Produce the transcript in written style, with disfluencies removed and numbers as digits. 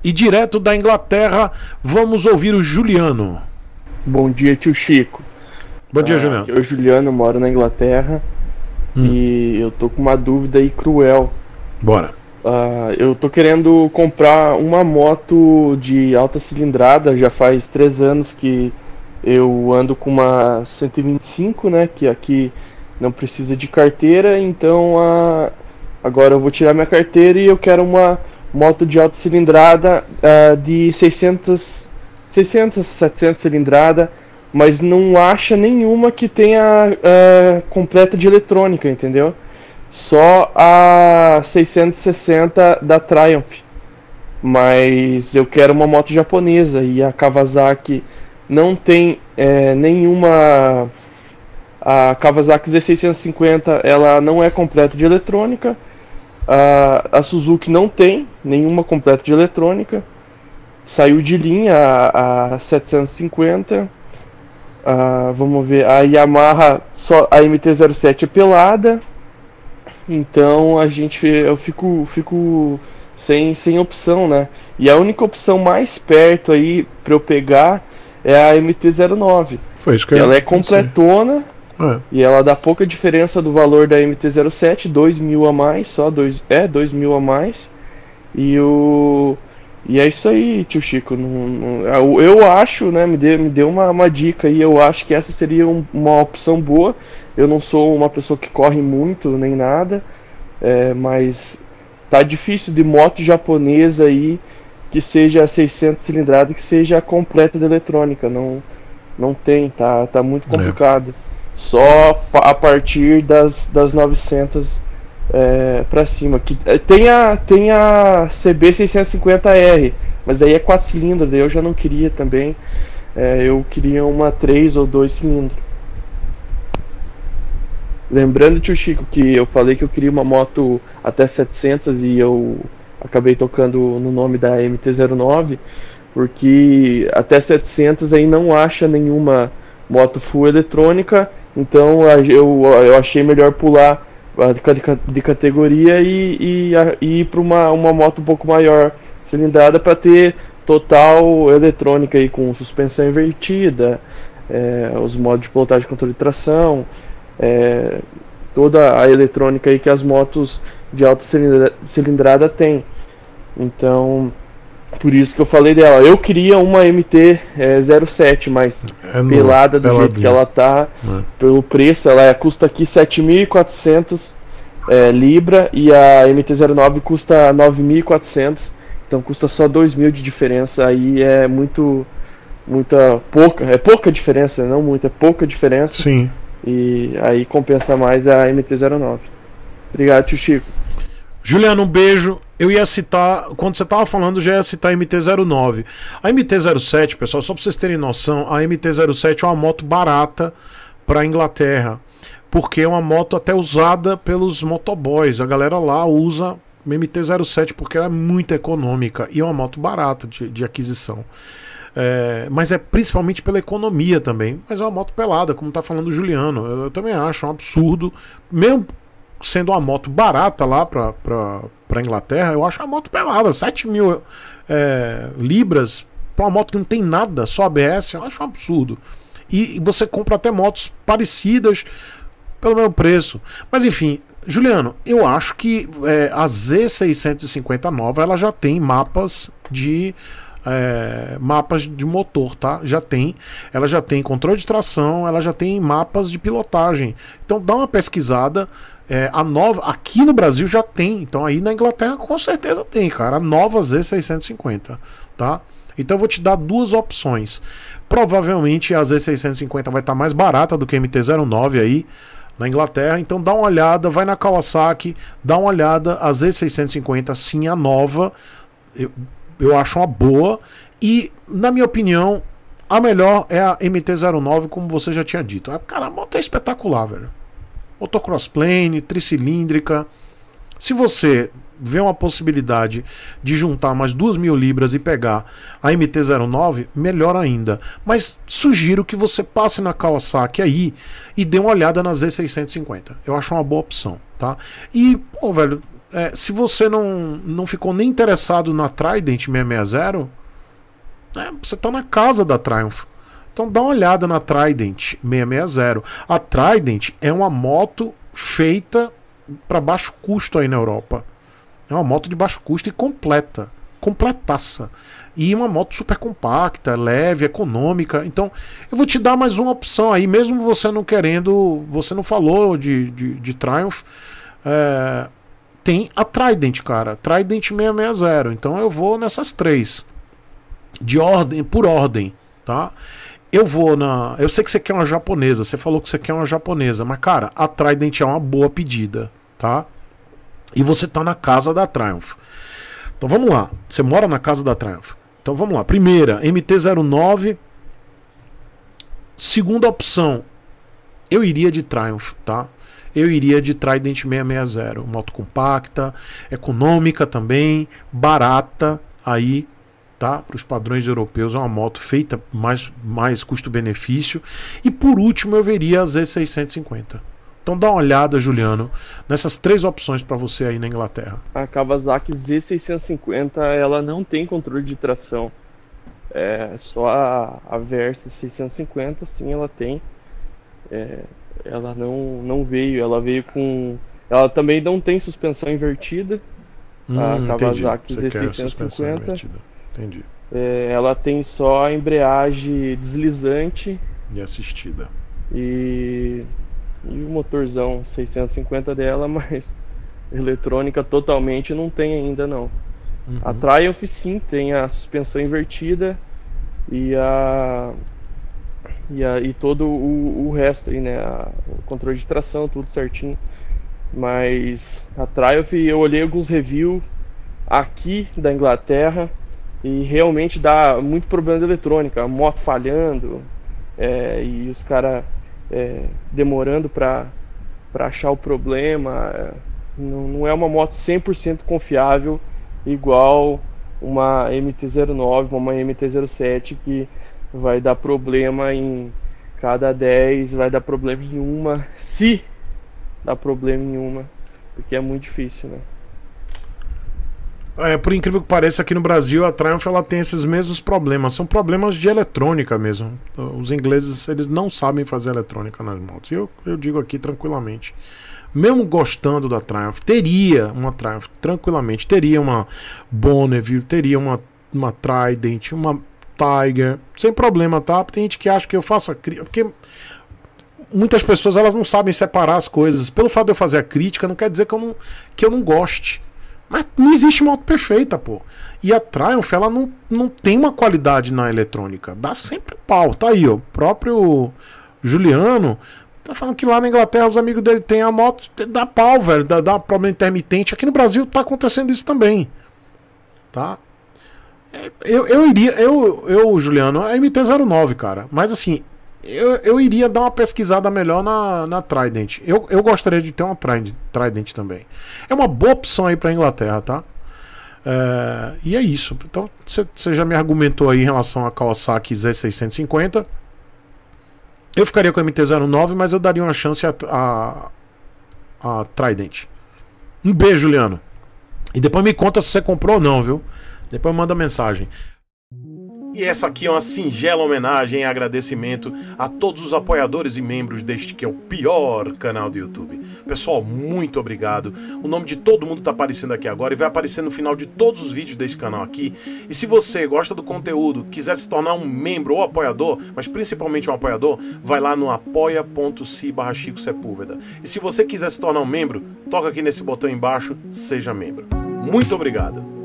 E direto da Inglaterra, vamos ouvir o Juliano. Bom dia, tio Chico. Bom dia, Juliano. Aqui é o Juliano, moro na Inglaterra. E eu tô com uma dúvida aí cruel. Bora. Eu tô querendo comprar uma moto de alta cilindrada. Já faz 3 anos que eu ando com uma 125, né? Que aqui não precisa de carteira. Então agora eu vou tirar minha carteira e eu quero uma moto de alta cilindrada de 600, 700 cilindrada. Mas não acha nenhuma que tenha completa de eletrônica, entendeu? Só a 660 da Triumph. Mas eu quero uma moto japonesa e a Kawasaki não tem nenhuma. A Kawasaki Z650 ela não é completa de eletrônica. A Suzuki não tem nenhuma completa de eletrônica. Saiu de linha a 750. Vamos ver, a Yamaha, só a MT-07 é pelada. Então eu fico sem opção, né? E a única opção mais perto aí pra eu pegar é a MT-09. Foi isso que ela é completona e ela dá pouca diferença do valor da MT-07, 2.000 a mais, só 2.000 a mais. E é isso aí, tio Chico. Eu acho, né? Me deu uma dica aí. Eu acho que essa seria uma opção boa. Eu não sou uma pessoa que corre muito nem nada, mas tá difícil de moto japonesa aí que seja 600 cilindrada, que seja completa de eletrônica. Não tem, tá muito complicado. Só a partir das 900 pra cima. Tem a CB650R, mas daí é 4 cilindros, daí eu já não queria também. Eu queria uma 3 ou 2 cilindros. Lembrando, tio Chico, que eu falei que eu queria uma moto até 700 e eu acabei tocando no nome da MT-09, porque até 700 aí não acha nenhuma moto full eletrônica, então eu achei melhor pular de categoria e ir para uma moto um pouco maior cilindrada para ter total eletrônica aí, com suspensão invertida, os modos de pilotagem, controle de tração, toda a eletrônica aí que as motos de alta cilindrada tem. Então, por isso que eu falei dela. Eu queria uma MT-07, mas pelada do jeito que ela tá, pelo preço, ela custa aqui 7.400 libra e a MT-09 custa 9.400, então custa só 2.000 de diferença. Aí é pouca diferença, não muito, é pouca diferença. Sim. E aí compensa mais a MT-09. Obrigado, tio Chico. Juliano, um beijo. Eu ia citar, quando você estava falando, já ia citar a MT-09. A MT-07, pessoal, só para vocês terem noção, a MT-07 é uma moto barata para a Inglaterra, porque é uma moto até usada pelos motoboys. A galera lá usa MT-07 porque ela é muito econômica e é uma moto barata de aquisição. Mas é principalmente pela economia também. Mas é uma moto pelada, como está falando o Juliano. Eu também acho um absurdo, mesmo sendo uma moto barata lá pra Inglaterra, eu acho uma moto pelada, 7.000 libras pra uma moto que não tem nada, só ABS, eu acho um absurdo. E você compra até motos parecidas pelo mesmo preço. Mas enfim, Juliano, eu acho que a Z650 nova, ela já tem mapas de motor, tá? Ela já tem controle de tração, ela já tem mapas de pilotagem. Então dá uma pesquisada. A nova, aqui no Brasil já tem, então aí na Inglaterra com certeza tem, cara, a nova Z650, tá? Então eu vou te dar duas opções. Provavelmente a Z650 vai estar mais barata do que a MT-09 aí na Inglaterra, então dá uma olhada, vai na Kawasaki, dá uma olhada, a Z650 sim, a nova, eu acho uma boa, e na minha opinião a melhor é a MT-09, como você já tinha dito. Cara, a moto é espetacular, velho. Motor crossplane, tricilíndrica. Se você vê uma possibilidade de juntar mais 2.000 libras e pegar a MT-09, melhor ainda. Mas sugiro que você passe na Kawasaki aí e dê uma olhada na Z650. Eu acho uma boa opção, tá? E, pô, velho, se você não ficou nem interessado na Trident 660, você tá na casa da Triumph. Então dá uma olhada na Trident 660. A Trident é uma moto feita para baixo custo aí na Europa. É uma moto de baixo custo e completa. Completaça. E uma moto super compacta, leve, econômica. Então eu vou te dar mais uma opção aí, mesmo você não querendo. Você não falou de Triumph. Tem a Trident, cara. Trident 660. Então eu vou nessas três. Por ordem, tá? Eu sei que você quer uma japonesa. Você falou que você quer uma japonesa. Mas, cara, a Trident é uma boa pedida, tá? E você tá na casa da Triumph. Então vamos lá. Você mora na casa da Triumph. Então vamos lá. Primeira, MT-09. Segunda opção, eu iria de Triumph, tá? Eu iria de Trident 660. Moto compacta, econômica também, barata aí, tá? Para os padrões europeus, é uma moto feita mais custo-benefício. E por último, eu veria a Z650. Então dá uma olhada, Juliano, nessas três opções para você aí na Inglaterra. A Kawasaki Z650, ela não tem controle de tração. Só a Versys 650, sim, ela tem. Ela não veio, ela veio com... Ela também não tem suspensão invertida. A Kawasaki Z650. Entendi. Ela tem só a embreagem deslizante. E assistida. E o motorzão 650 dela, mas eletrônica totalmente não tem ainda não. A Triumph sim tem a suspensão invertida e todo o resto aí, né? O controle de tração, tudo certinho. Mas a Triumph, eu olhei alguns reviews aqui da Inglaterra e realmente dá muito problema de eletrônica, a moto falhando, e os caras demorando para achar o problema. Não é uma moto 100% confiável igual uma MT-09, uma MT-07, que vai dar problema em cada 10, vai dar problema em uma, se dá problema em uma, porque é muito difícil, né? Por incrível que pareça, aqui no Brasil a Triumph ela tem esses mesmos problemas. São problemas de eletrônica mesmo. Os ingleses, eles não sabem fazer eletrônica nas motos. E eu digo aqui tranquilamente, mesmo gostando da Triumph, teria uma Triumph tranquilamente, teria uma Bonneville, teria uma Trident, uma Tiger, sem problema, tá? Tem gente que acha que eu faço a crítica, porque muitas pessoas elas não sabem separar as coisas. Pelo fato de eu fazer a crítica, não quer dizer que eu não goste. Mas não existe moto perfeita, pô. E a Triumph, ela não tem uma qualidade na eletrônica. Dá sempre pau. Tá aí, ó. O próprio Juliano tá falando que lá na Inglaterra os amigos dele têm a moto, dá pau, velho. Dá problema intermitente. Aqui no Brasil tá acontecendo isso também. Tá? Eu iria, Juliano, a MT-09, cara. Mas assim, eu iria dar uma pesquisada melhor na Trident. Eu gostaria de ter uma Trident também. É uma boa opção aí pra Inglaterra, tá? E é isso. Então, você já me argumentou aí em relação a Kawasaki Z650. Eu ficaria com a MT-09, mas eu daria uma chance a Trident. Um beijo, Juliano. E depois me conta se você comprou ou não, viu? Depois manda mensagem. E essa aqui é uma singela homenagem e agradecimento a todos os apoiadores e membros deste que é o pior canal do YouTube. Pessoal, muito obrigado. O nome de todo mundo tá aparecendo aqui agora e vai aparecer no final de todos os vídeos desse canal aqui. E se você gosta do conteúdo, quiser se tornar um membro ou apoiador, mas principalmente um apoiador, vai lá no apoia.se/Chico Sepúlveda. E se você quiser se tornar um membro, toca aqui nesse botão embaixo, seja membro. Muito obrigado.